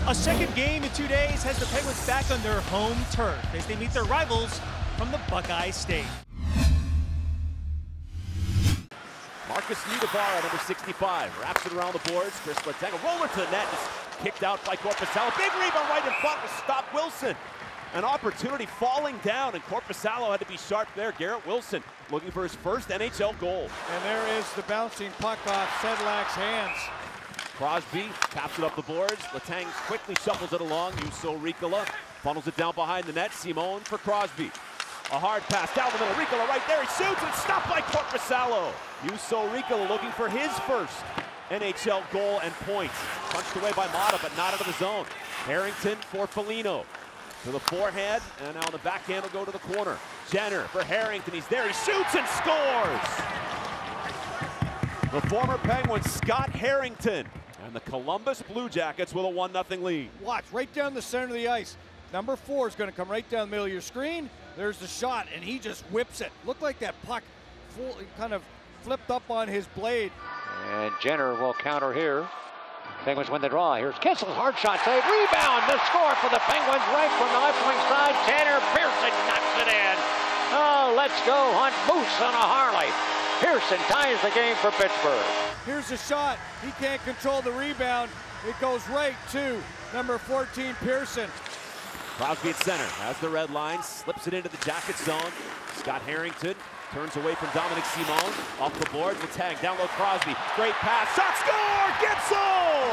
A second game in 2 days has the Penguins back on their home turf as they meet their rivals from the Buckeye State. Marcus Niederbauer, number 65, wraps it around the boards. Chris Letang, a roller to the net, just kicked out by Korpisalo. Big rebound right in front to stop Wilson. An opportunity falling down, and Korpisalo had to be sharp there. Garrett Wilson looking for his first NHL goal. And there is the bouncing puck off Sedlak's hands. Crosby taps it up the boards. Letang quickly shuffles it along. Juuso Riikola funnels it down behind the net. Simone for Crosby. A hard pass down the middle. Riikola right there. He shoots and stopped by Korpisalo. Juuso Riikola looking for his first NHL goal and points. Punched away by Mata, but not out of the zone. Harrington for Foligno. To the forehand, and now the backhand will go to the corner. Jenner for Harrington. He's there. He shoots and scores. The former Penguin, Scott Harrington. And the Columbus Blue Jackets with a 1-0 lead. Watch, right down the center of the ice. Number 4 is going to come right down the middle of your screen. There's the shot, and he just whips it. Looked like that puck kind of flipped up on his blade. And Jenner will counter here. Penguins win the draw. Here's Kessel, hard shot save, rebound, the score for the Penguins right from the left wing side. Tanner Pearson knocks it in. Oh, let's go hunt moose on a Harley. Pearson ties the game for Pittsburgh. Here's the shot. He can't control the rebound. It goes right to number 14, Pearson. Crosby at center, has the red line, slips it into the Jacket zone. Scott Harrington turns away from Dominic Simone, off the board, the tag, down low Crosby, great pass, shot, score, Gensel!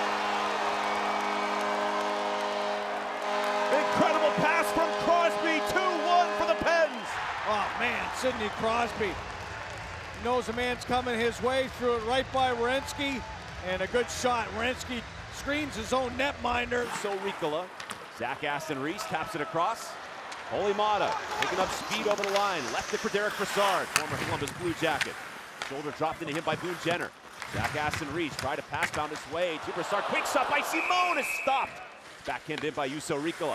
Incredible pass from Crosby, 2-1 for the Pens. Oh man, Sidney Crosby. He knows a man's coming his way, threw it right by Werenski, and a good shot. Werenski screens his own netminder. So Riikola, Zach Aston Reese taps it across. Olli Mata picking up speed over the line. Left it for Derek Brassard, former Columbus Blue Jacket. Shoulder dropped into him by Boone Jenner. Zach Aston Reese tried to pass down his way to Brassard. Quick shot by Simone is stopped. Backhanded in by Juuso Riikola.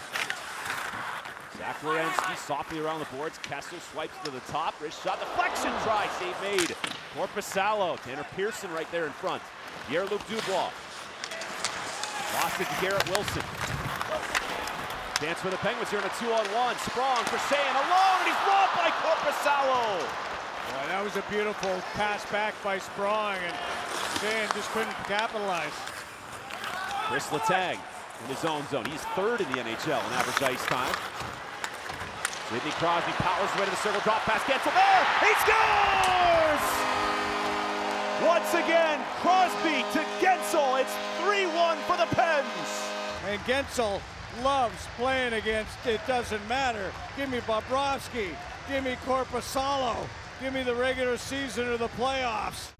Zach Werenski softly around the boards. Kessel swipes to the top. Wrist shot, deflection try, save made. Korpisalo, Tanner Pearson right there in front. Pierre-Luc Dubois. Lost it to Garrett Wilson. Chance for the Penguins here in a 2-on-1. Sprong for Sheahan alone, and he's robbed by Korpisalo. Well, that was a beautiful pass back by Sprong, and Sheahan just couldn't capitalize. Chris Letang in his own zone. He's third in the NHL in average ice time. Sidney Crosby powers away to the circle, drop pass, Gensel there, he scores! Once again, Crosby to Gensel. It's 3-1 for the Pens. And Gensel loves playing against, it doesn't matter. Give me Bobrovsky, give me Korpisalo, give me the regular season or the playoffs.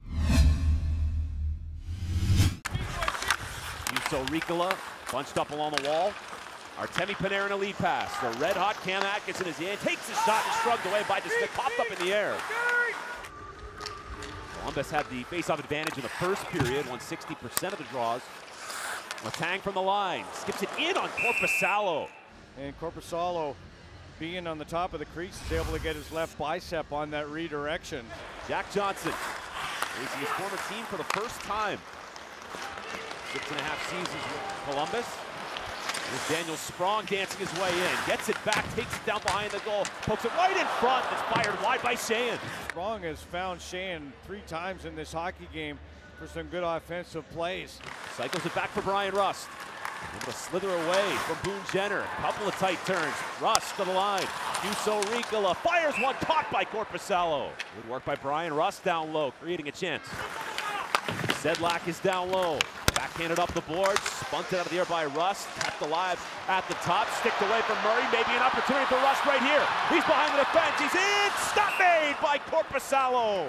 Juuso Riikola bunched up along the wall. Artemi Panarin a lead pass. The red-hot Cam Atkinson is in, takes the shot and shrugged away by DeSmith, popped up in the air. Columbus had the face-off advantage in the first period, won 60% of the draws. Letang from the line, skips it in on Korpisalo. And Korpisalo, being on the top of the crease, is able to get his left bicep on that redirection. Jack Johnson facing his former team for the first time. 6.5 seasons with Columbus. There's Daniel Sprong dancing his way in, gets it back, takes it down behind the goal, pokes it right in front, it's fired wide by Sheahan. Sprong has found Sheahan 3 times in this hockey game for some good offensive plays. Cycles it back for Brian Rust. Able to slither away from Boone Jenner. Couple of tight turns. Rust to the line. Juuso Riikola fires one, caught by Korpisalo. Good work by Brian Rust down low, creating a chance. Sedlak is down low. Backhanded up the board, spunted out of the air by Rust. Kept alive at the top, sticked away from Murray. Maybe an opportunity for Rust right here. He's behind the defense, he's in! Stop made by Korpisalo.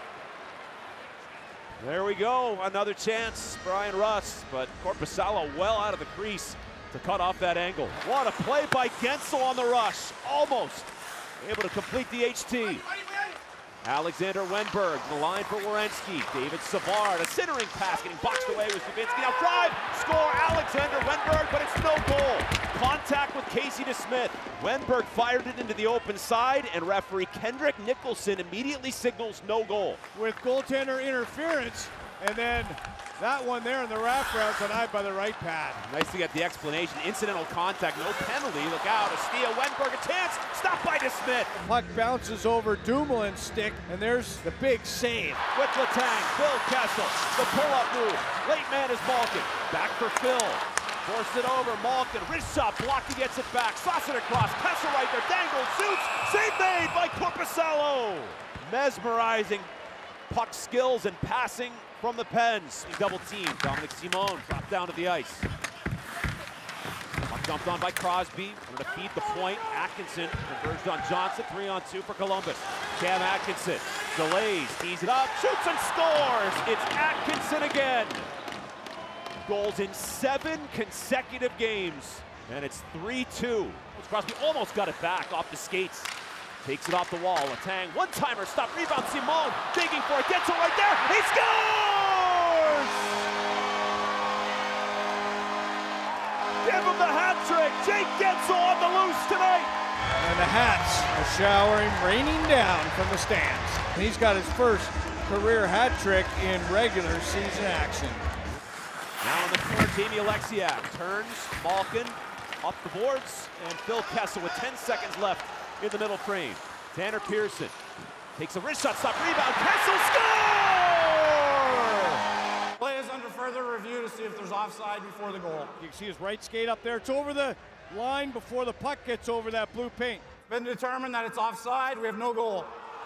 There we go, another chance, Brian Rust, but Korpisalo well out of the crease to cut off that angle. What a play by Gensel on the rush, almost able to complete the HT. Alexander Wenberg, the line for Werenski. David Savard, a centering pass, getting boxed away with Dubinsky. Now drive, score, Alexander Wenberg, but it's no goal. Contact with Casey DeSmith. Wenberg fired it into the open side, and referee Kendrick Nicholson immediately signals no goal. With goaltender interference, And then that one there in the wraparound denied by the right pad. Nice to get the explanation. Incidental contact, no penalty. Look out, Astia Wenberg, a chance. Stopped by DeSmith. The puck bounces over Dumoulin's stick, and there's the big save. With Letang, Phil Kessel, the pull-up move. Late man is Malkin. Back for Phil. Forced it over, Malkin, wrist shot, blocked, he gets it back. Slots it across, Kessel right there, dangles, shoots. Save made by Korpisalo. Mesmerizing puck skills and passing from the Pens. Double team, Dominic Simone dropped down to the ice. Puck dumped on by Crosby, wanted to feed the point. Atkinson converged on Johnson, 3-on-2 for Columbus. Cam Atkinson delays, tees it up, shoots and scores. It's Atkinson again. Goals in 7 consecutive games, and it's 3-2. Crosby almost got it back off the skates. Takes it off the wall. Letang, one-timer, stop, rebound, Simone, digging for it, gets it right there, he scores! Give him the hat trick, Jake Guentzel on the loose tonight. And the hats are showering, raining down from the stands. He's got his first career hat trick in regular season action. Now in the corner, Jamie Alexiak turns, Malkin off the boards, and Phil Kessel with 10 seconds left in the middle frame. Tanner Pearson takes a wrist shot, stop, rebound, Kessel, score! Play is under further review to see if there's offside before the goal. You can see his right skate up there. It's over the line before the puck gets over that blue paint. It's been determined that it's offside. We have no goal.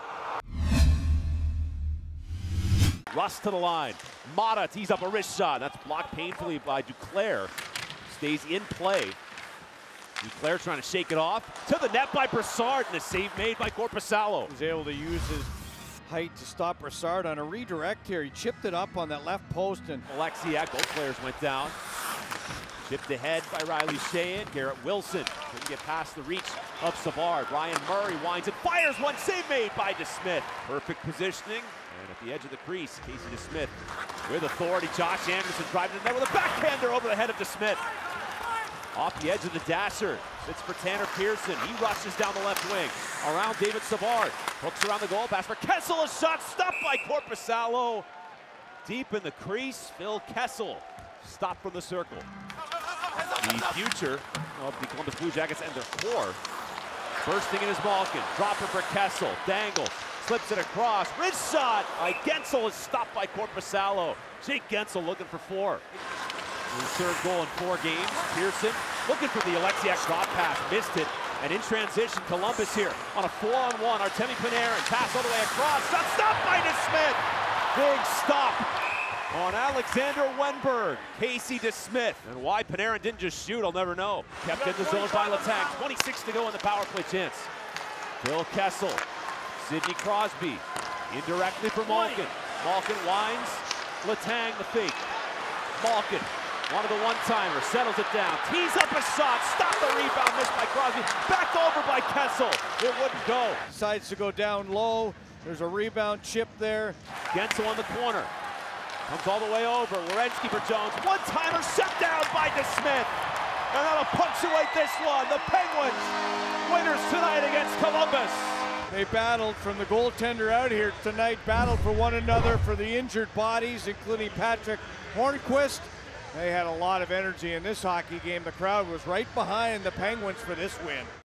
Russ to the line. Mata tees up a wrist shot. That's blocked painfully by Duclair. Stays in play. Duclair trying to shake it off. To the net by Brassard, and a save made by Korpisalo. He's able to use his height to stop Brassard on a redirect here. He chipped it up on that left post, and Alexiak, both players went down. Chipped ahead by Riley Sheahan. Garrett Wilson couldn't get past the reach of Savard. Ryan Murray winds it, fires one, save made by DeSmith. Perfect positioning. And at the edge of the crease, Casey DeSmith with authority. Josh Anderson driving it there with a backhander over the head of DeSmith. Off the edge of the dasher, sits for Tanner Pearson. He rushes down the left wing. Around David Savard. Hooks around the goal pass for Kessel. A shot stopped by Korpisalo. Deep in the crease, Phil Kessel stopped from the circle. The future of the Columbus Blue Jackets and their core. Bursting in his Malkin. Dropper for Kessel. Dangle. Slips it across. Wrist shot by Guentzel is stopped by Korpisalo. Jake Guentzel looking for 4. His third goal in 4 games. Pearson looking for the Alexiak drop pass. Missed it. And in transition, Columbus here on a 4-on-1. Artemi Panarin pass all the way across. Shot stopped by DeSmith. Big stop on Alexander Wenberg. Casey DeSmith. And why Panarin didn't just shoot, I'll never know. Kept in the zone by Letang. 26 to go in the power play chance. Phil Kessel. Sidney Crosby. Indirectly for Malkin. Malkin winds. Letang the fake. Malkin. One of the one-timers, settles it down, tees up a shot, stop the rebound, missed by Crosby, back over by Kessel, it wouldn't go. Decides to go down low, there's a rebound chip there. Guentzel on the corner, comes all the way over, Werenski for Jones, one-timer shut down by DeSmith, and that'll punctuate this one. The Penguins, winners tonight against Columbus. They battled from the goaltender out here tonight, battled for one another, for the injured bodies, including Patrick Hornquist. They had a lot of energy in this hockey game. The crowd was right behind the Penguins for this win.